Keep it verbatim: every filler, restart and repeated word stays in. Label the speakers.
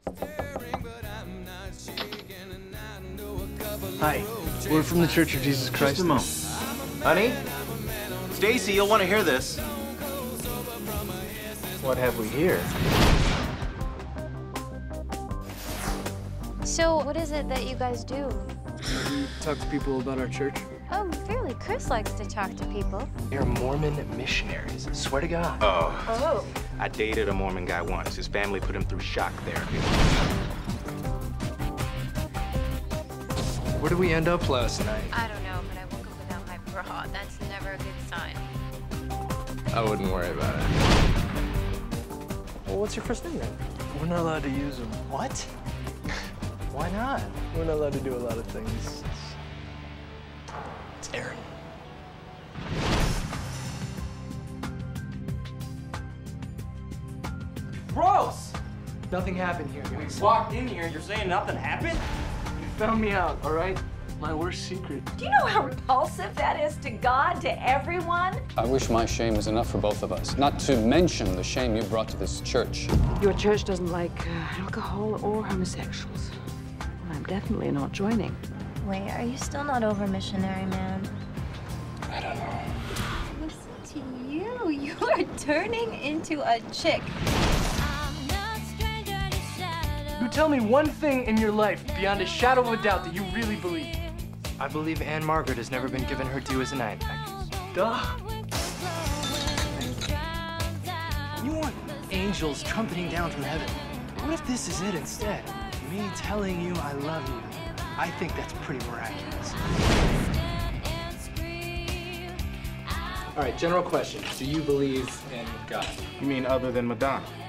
Speaker 1: Hi, we're from the Church of Jesus Christ.
Speaker 2: Just a moment. Honey? Stacy, you'll want to hear this.
Speaker 1: What have we here?
Speaker 3: So, what is it that you guys do?
Speaker 1: We talk to people about our church.
Speaker 3: Oh, really? Chris likes to talk to people.
Speaker 4: They're Mormon missionaries, swear to God.
Speaker 2: Oh.
Speaker 3: Oh.
Speaker 2: I dated a Mormon guy once. His family put him through shock therapy.
Speaker 4: Where did we end up last night?
Speaker 3: I don't know, but I woke up without my bra. That's never a good sign.
Speaker 4: I wouldn't worry about it.
Speaker 1: Well, what's your first name then? We're not allowed to use them.
Speaker 4: What? Why not?
Speaker 1: We're not allowed to do a lot of things.
Speaker 4: It's Aaron.
Speaker 1: Gross! Nothing happened here.
Speaker 5: We walked in here, you're saying nothing happened?
Speaker 1: You found me out, all right? My worst secret.
Speaker 6: Do you know how repulsive that is to God, to everyone?
Speaker 7: I wish my shame was enough for both of us, not to mention the shame you brought to this church.
Speaker 8: Your church doesn't like uh, alcohol or homosexuals. Well, I'm definitely not joining.
Speaker 3: Wait, are you still not over missionary man?
Speaker 4: I don't know.
Speaker 3: Listen to you. You are turning into a chick.
Speaker 1: You tell me one thing in your life beyond a shadow of a doubt that you really believe.
Speaker 4: I believe Anne Margaret has never been given her due as an eye infectious.
Speaker 1: Duh. You want angels trumpeting down from heaven. What if this is it instead? Me telling you I love you. I think that's pretty miraculous.
Speaker 4: All right, general question. Do you believe in God?
Speaker 2: You mean other than Madonna?